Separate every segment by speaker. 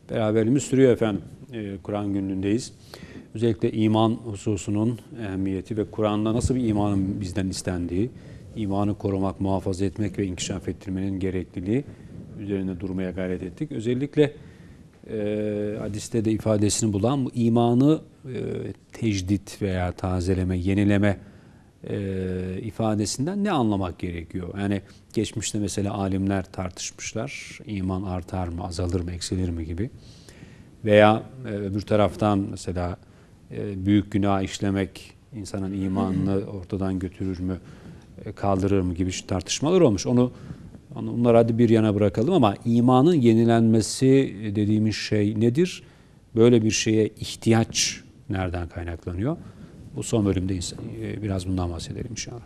Speaker 1: Beraberliğimiz sürüyor efendim. Kur'an günlüğündeyiz. Özellikle iman hususunun ehemmiyeti ve Kur'an'da nasıl bir imanın bizden istendiği, imanı korumak, muhafaza etmek ve inkişaf ettirmenin gerekliliği üzerine durmaya gayret ettik. Özellikle hadiste de ifadesini bulan bu imanı tecdit veya tazeleme, yenileme ifadesinden ne anlamak gerekiyor? Yani geçmişte mesela alimler tartışmışlar. İman artar mı, azalır mı, eksilir mi gibi. Veya öbür taraftan mesela büyük günah işlemek insanın imanını ortadan götürür mü, kaldırır mı gibi tartışmalar olmuş. Onları hadi bir yana bırakalım ama imanın yenilenmesi dediğimiz şey nedir? Böyle bir şeye ihtiyaç nereden kaynaklanıyor? Bu son bölümde biraz bundan bahsedelim inşallah.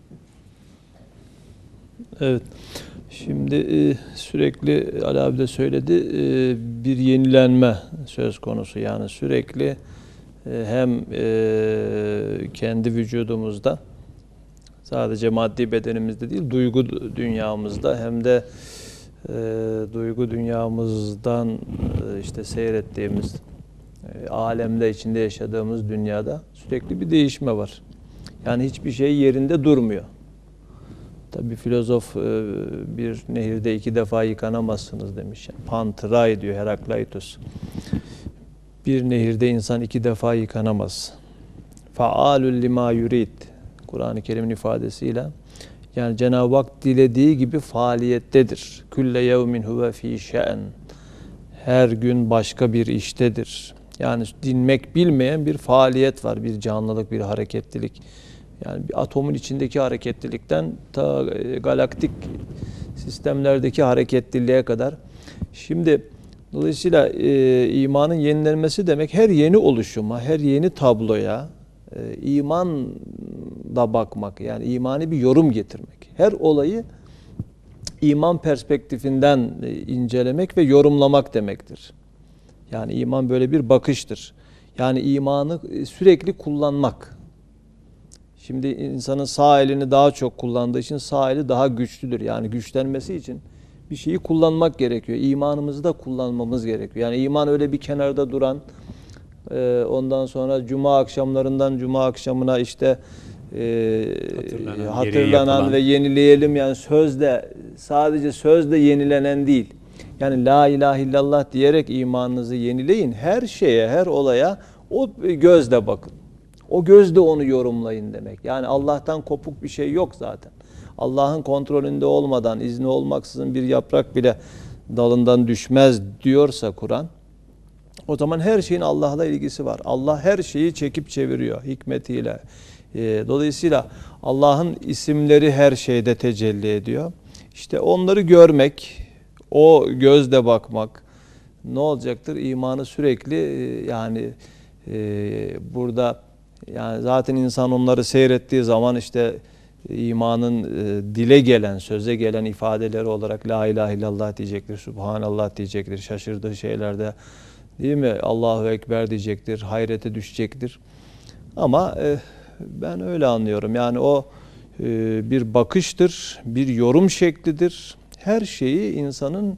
Speaker 2: Evet. Şimdi sürekli Ali abi de söyledi, bir yenilenme söz konusu. Yani sürekli hem kendi vücudumuzda, sadece maddi bedenimizde değil, duygu dünyamızda, hem de duygu dünyamızdan işte seyrettiğimiz alemde, içinde yaşadığımız dünyada sürekli bir değişme var. Yani hiçbir şey yerinde durmuyor. Tabii filozof bir nehirde 2 defa yıkanamazsınız demiş. Yani Pantrai diyor Herakleitos. Bir nehirde insan 2 defa yıkanamaz. Faalul lima yurid. Kur'an-ı Kerim'in ifadesiyle. Yani Cenab-ı Hak dilediği gibi faaliyettedir. Külle yevmin huve fî şe'n. Her gün başka bir iştedir. Yani dinmek bilmeyen bir faaliyet var. Bir canlılık, bir hareketlilik. Yani bir atomun içindeki hareketlilikten ta galaktik sistemlerdeki hareketliliğe kadar. Şimdi dolayısıyla imanın yenilenmesi demek her yeni oluşuma, her yeni tabloya imanla bakmak. Yani imani bir yorum getirmek. Her olayı iman perspektifinden incelemek ve yorumlamak demektir. Yani iman böyle bir bakıştır. Yani imanı sürekli kullanmak. Şimdi insanın sağ elini daha çok kullandığı için sağ eli daha güçlüdür. Yani güçlenmesi için bir şeyi kullanmak gerekiyor. İmanımızı da kullanmamız gerekiyor. Yani iman öyle bir kenarda duran, ondan sonra cuma akşamlarından cuma akşamına işte hatırlanan ve yenileyelim, yani sözle, sadece sözle yenilenen değil. Yani la ilahe illallah diyerek imanınızı yenileyin. Her şeye, her olaya o gözle bakın. O gözle onu yorumlayın demek. Yani Allah'tan kopuk bir şey yok zaten. Allah'ın kontrolünde olmadan, izni olmaksızın bir yaprak bile dalından düşmez diyorsa Kur'an, o zaman her şeyin Allah'la ilgisi var. Allah her şeyi çekip çeviriyor hikmetiyle. Dolayısıyla Allah'ın isimleri her şeyde tecelli ediyor. İşte onları görmek, o gözle bakmak ne olacaktır? İmanı sürekli yani burada, yani zaten insan onları seyrettiği zaman işte imanın dile gelen, söze gelen ifadeleri olarak la ilahe illallah diyecektir, subhanallah diyecektir, şaşırdığı şeylerde, değil mi? Allahu Ekber diyecektir, hayrete düşecektir. Ama ben öyle anlıyorum. Yani o bir bakıştır, bir yorum şeklidir. Her şeyi insanın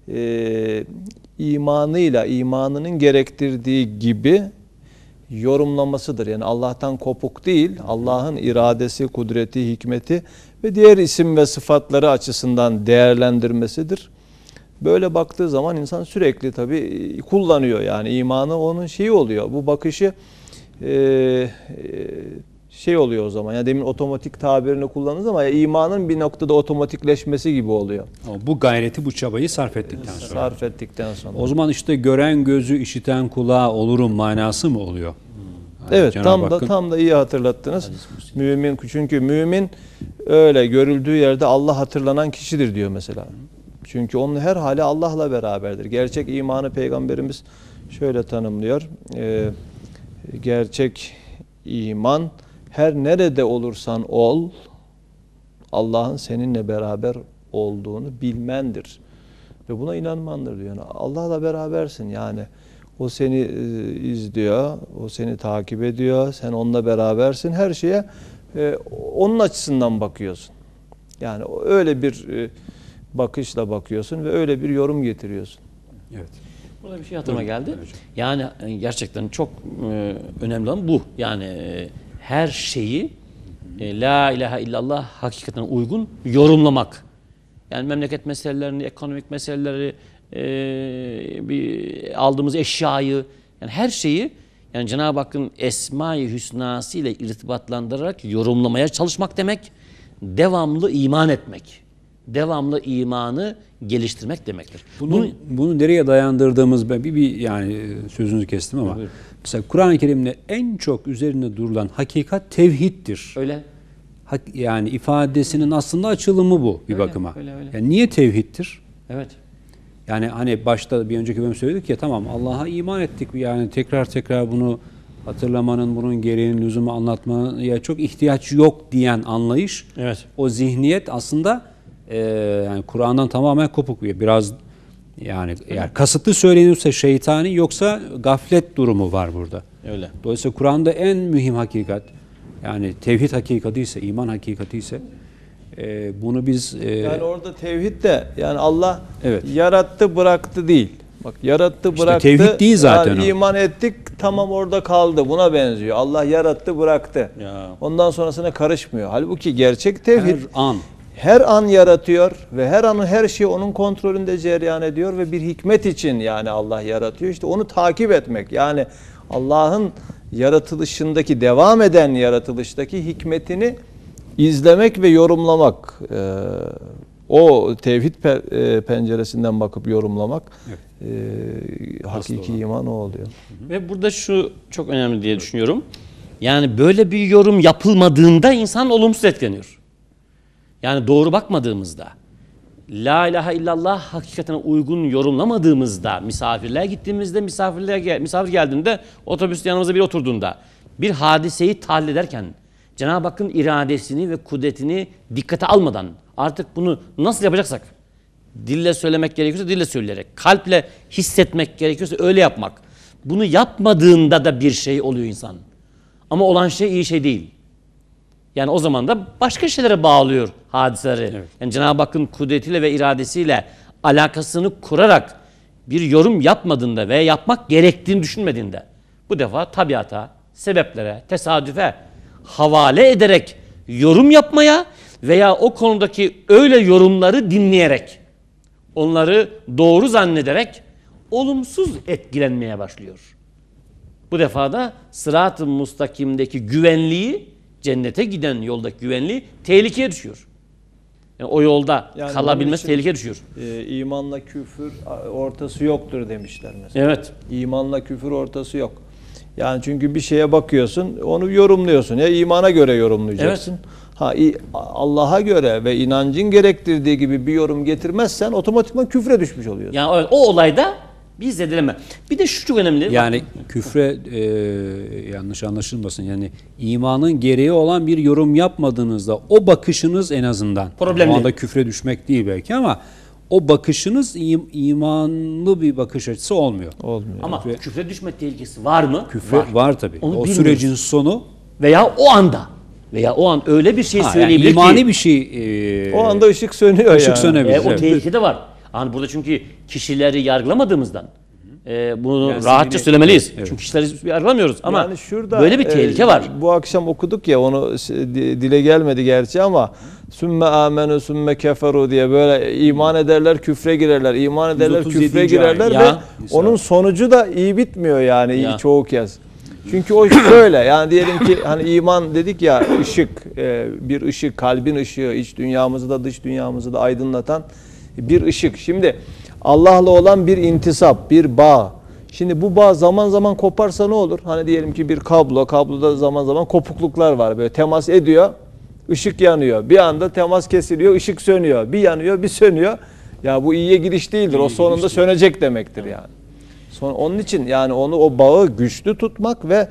Speaker 2: imanıyla, imanının gerektirdiği gibi yorumlamasıdır. Yani Allah'tan kopuk değil, Allah'ın iradesi, kudreti, hikmeti ve diğer isim ve sıfatları açısından değerlendirmesidir. Böyle baktığı zaman insan sürekli tabii kullanıyor. Yani imanı onun şeyi oluyor. Bu bakışı şey oluyor o zaman. Yani demin otomatik tabirini kullandınız ama imanın bir noktada otomatikleşmesi gibi oluyor.
Speaker 1: Bu gayreti, bu çabayı sarf ettikten sonra.
Speaker 2: Sarf ettikten sonra.
Speaker 1: O zaman işte gören gözü, işiten kulağı olurum manası mı oluyor?
Speaker 2: Yani evet, tam da iyi hatırlattınız. Mümin, çünkü mümin öyle görüldüğü yerde Allah hatırlanan kişidir diyor mesela. Çünkü onun her hali Allah'la beraberdir. Gerçek imanı Peygamberimiz şöyle tanımlıyor. Gerçek iman, her nerede olursan ol, Allah'ın seninle beraber olduğunu bilmendir. Ve buna inanmandır diyor. Yani Allah'la berabersin yani. O seni izliyor, o seni takip ediyor, sen onunla berabersin. Her şeye onun açısından bakıyorsun. Yani öyle bir bakışla bakıyorsun ve öyle bir yorum getiriyorsun.
Speaker 1: Evet.
Speaker 3: Burada bir şey hatırıma geldi. Yani gerçekten çok önemli olan bu. Yani her şeyi la ilahe illallah hakikatine uygun yorumlamak. Yani memleket meselelerini, ekonomik meseleleri, aldığımız eşyayı, yani her şeyi yani Cenab-ı Hakk'ın Esma-i Hüsnası ile irtibatlandırarak yorumlamaya çalışmak demek, devamlı iman etmek. Devamlı imanı geliştirmek demektir.
Speaker 1: Bunu nereye dayandırdığımız yani sözünüzü kestim ama mesela Kur'an-ı Kerim'de en çok üzerinde durulan hakikat tevhiddir.
Speaker 3: Öyle.
Speaker 1: Yani ifadesinin aslında açılımı bu bir bakıma.
Speaker 3: Öyle.
Speaker 1: Yani niye tevhiddir?
Speaker 3: Evet.
Speaker 1: Yani hani başta bir önceki bölüm söyledik ya, tamam Allah'a iman ettik, yani tekrar bunu hatırlamanın, bunun gereğinin lüzumu anlatmaya çok ihtiyaç yok diyen anlayış,
Speaker 3: Evet.
Speaker 1: o zihniyet aslında yani Kur'an'dan tamamen kopuk. Biraz yani eğer kasıtlı söyleniyorsa şeytani, yoksa gaflet durumu var burada.
Speaker 3: Öyle.
Speaker 1: Dolayısıyla Kur'an'da en mühim hakikat, yani tevhid hakikati ise, iman hakikati ise bunu biz
Speaker 2: yani orada tevhid de yani Allah
Speaker 1: evet.
Speaker 2: yarattı bıraktı değil. Bak yarattı bıraktı.
Speaker 1: Tevhid değil zaten
Speaker 2: yani iman ettik, tamam orada kaldı. Buna benziyor. Allah yarattı bıraktı.
Speaker 3: Ya.
Speaker 2: Ondan sonrasına karışmıyor. Halbuki gerçek tevhid
Speaker 1: her
Speaker 2: an yaratıyor ve her anın her şeyi onun kontrolünde cereyan ediyor ve bir hikmet için yani Allah yaratıyor. İşte onu takip etmek. Yani Allah'ın yaratılışındaki, devam eden yaratılıştaki hikmetini izlemek ve yorumlamak. O tevhid penceresinden bakıp yorumlamak, hakiki iman o oluyor.
Speaker 3: Ve burada şu çok önemli diye düşünüyorum. Yani böyle bir yorum yapılmadığında insan olumsuz etkileniyor. Yani doğru bakmadığımızda, la ilahe illallah hakikatine uygun yorumlamadığımızda, misafirliğe gittiğimizde, misafir geldiğinde, otobüste yanımıza biri oturduğunda, bir hadiseyi tahlil ederken, Cenab-ı Hakk'ın iradesini ve kudretini dikkate almadan, artık bunu nasıl yapacaksak, dille söylemek gerekiyorsa dille söyleyerek, kalple hissetmek gerekiyorsa öyle yapmak. Bunu yapmadığında da bir şey oluyor insan. Ama olan şey iyi şey değil. Yani o zaman da başka şeylere bağlıyor hadiseleri.
Speaker 1: Evet.
Speaker 3: Yani Cenab-ı Hakk'ın kudretiyle ve iradesiyle alakasını kurarak bir yorum yapmadığında ve yapmak gerektiğini düşünmediğinde, bu defa tabiata, sebeplere, tesadüfe havale ederek yorum yapmaya veya o konudaki öyle yorumları dinleyerek, onları doğru zannederek olumsuz etkilenmeye başlıyor. Bu defa da sırat-ı mustakimdeki güvenliği, cennete giden yoldaki güvenliği tehlikeye düşüyor. Yani o yolda
Speaker 2: Yani
Speaker 3: kalabilmesi tehlikeye düşüyor.
Speaker 2: İmanla küfür ortası yoktur demişler mesela.
Speaker 3: Evet.
Speaker 2: İmanla küfür ortası yok. Yani çünkü bir şeye bakıyorsun, onu yorumluyorsun. Ya imana göre yorumlayacaksın.
Speaker 3: Evet.
Speaker 2: Allah'a göre ve inancın gerektirdiği gibi bir yorum getirmezsen otomatikman küfre düşmüş oluyorsun.
Speaker 3: Yani evet, o olayda bir zedeleme. Bir de şu çok önemli.
Speaker 1: Yani küfre yanlış anlaşılmasın. Yani imanın gereği olan bir yorum yapmadığınızda o bakışınız en azından.
Speaker 3: Problemli.
Speaker 1: O anda küfre düşmek değil belki ama o bakışınız imanlı bir bakış açısı olmuyor.
Speaker 2: Olmuyor.
Speaker 3: Ama küfre düşme tehlikesi var mı?
Speaker 1: Küfre var tabii.
Speaker 3: Onu
Speaker 1: o
Speaker 3: bilmiyoruz.
Speaker 1: sürecin sonu
Speaker 3: Veya o anda. Veya o an öyle bir şey
Speaker 1: yani
Speaker 3: söyleyebilir
Speaker 1: imani
Speaker 3: ki.
Speaker 1: bir şey.
Speaker 2: O anda ışık sönüyor
Speaker 1: ışık
Speaker 2: yani.
Speaker 1: sönebilir.
Speaker 3: O
Speaker 1: Evet.
Speaker 3: tehlike de var. Yani burada çünkü kişileri yargılamadığımızdan bunu
Speaker 1: Yani
Speaker 3: rahatça
Speaker 1: zihni-
Speaker 3: söylemeliyiz.
Speaker 1: Evet.
Speaker 3: Çünkü kişileri yargılamıyoruz ama
Speaker 2: Yani şurada,
Speaker 3: böyle bir tehlike var.
Speaker 2: Bu akşam okuduk ya, onu dile gelmedi gerçi ama sümme amenu sümme keferu diye böyle iman ederler küfre girerler, iman ederler
Speaker 1: 137.
Speaker 2: küfre girerler
Speaker 3: ayet.
Speaker 2: ve
Speaker 3: Ya.
Speaker 2: onun sonucu da iyi bitmiyor yani
Speaker 3: Ya.
Speaker 2: çoğu kez. Çünkü o şöyle, yani diyelim ki hani iman dedik ya, ışık, bir ışık, kalbin ışığı, iç dünyamızı da dış dünyamızı da aydınlatan bir ışık. Şimdi Allah'la olan bir intisap, bir bağ. Şimdi bu bağ zaman zaman koparsa ne olur? Hani diyelim ki bir kabloda zaman zaman kopukluklar var. Böyle temas ediyor, ışık yanıyor. Bir anda temas kesiliyor, ışık sönüyor. Bir yanıyor, bir sönüyor. Ya bu iyiye gidiş değildir. O sonunda sönecek demektir yani. Onun için yani o bağı güçlü tutmak ve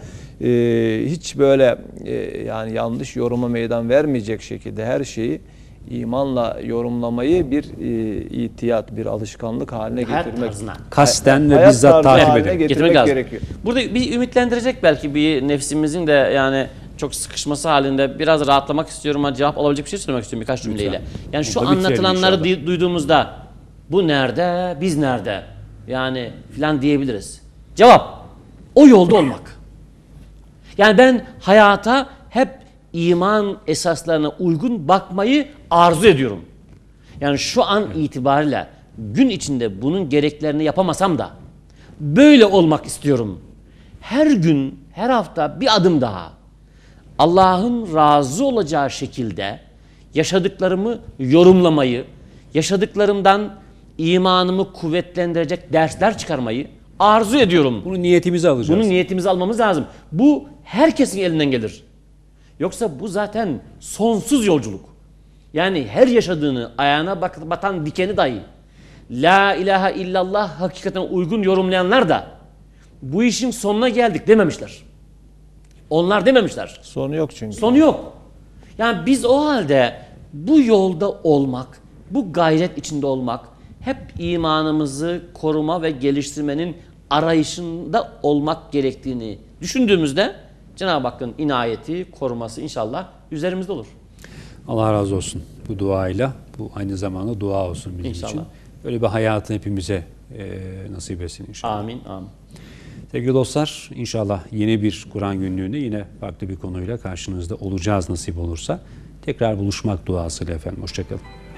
Speaker 2: hiç böyle yani yanlış yoruma meydan vermeyecek şekilde her şeyi imanla yorumlamayı bir itiyat, bir alışkanlık haline
Speaker 3: Hayat
Speaker 2: getirmek.
Speaker 3: tarzına.
Speaker 1: Kasten ve
Speaker 2: Hayat
Speaker 1: bizzat
Speaker 2: tarzı
Speaker 1: takip
Speaker 2: haline
Speaker 1: edin.
Speaker 2: getirmek
Speaker 3: lazım.
Speaker 2: gerekiyor.
Speaker 3: Burada bir ümitlendirecek belki bir nefsimizin de yani çok sıkışması halinde biraz rahatlamak istiyorum ama cevap alabilecek bir şey söylemek istiyorum birkaç cümleyle. Yani şu
Speaker 1: Burada bitirelim
Speaker 3: anlatılanları
Speaker 1: inşallah.
Speaker 3: duyduğumuzda bu nerede, biz nerede? yani filan diyebiliriz. Cevap, o yolda olmak. Yani ben hayata hep iman esaslarına uygun bakmayı arzu ediyorum. Yani şu an itibariyle gün içinde bunun gereklerini yapamasam da böyle olmak istiyorum. Her gün, her hafta bir adım daha Allah'ın razı olacağı şekilde yaşadıklarımı yorumlamayı, yaşadıklarımdan imanımı kuvvetlendirecek dersler çıkarmayı arzu ediyorum.
Speaker 1: Bunu niyetimize alacağız.
Speaker 3: Bunu niyetimize almamız lazım. Bu herkesin elinden gelir. Yoksa bu zaten sonsuz yolculuk. Yani her yaşadığını ayağına batan dikeni dahi La ilahe illallah hakikaten uygun yorumlayanlar da bu işin sonuna geldik dememişler. Onlar dememişler.
Speaker 2: Sonu yok çünkü.
Speaker 3: Sonu yok. Yani biz o halde bu yolda olmak, bu gayret içinde olmak, hep imanımızı koruma ve geliştirmenin arayışında olmak gerektiğini düşündüğümüzde Cenab-ı Hakk'ın inayeti, koruması inşallah üzerimizde olur.
Speaker 1: Allah razı olsun bu duayla. Bu aynı zamanda dua olsun bizim
Speaker 3: İnşallah.
Speaker 1: için. Böyle bir hayatı hepimize nasip etsin inşallah.
Speaker 3: Amin, amin.
Speaker 1: Sevgili dostlar, inşallah yeni bir Kur'an günlüğünde yine farklı bir konuyla karşınızda olacağız nasip olursa. Tekrar buluşmak duasıyla efendim. Hoşça kalın.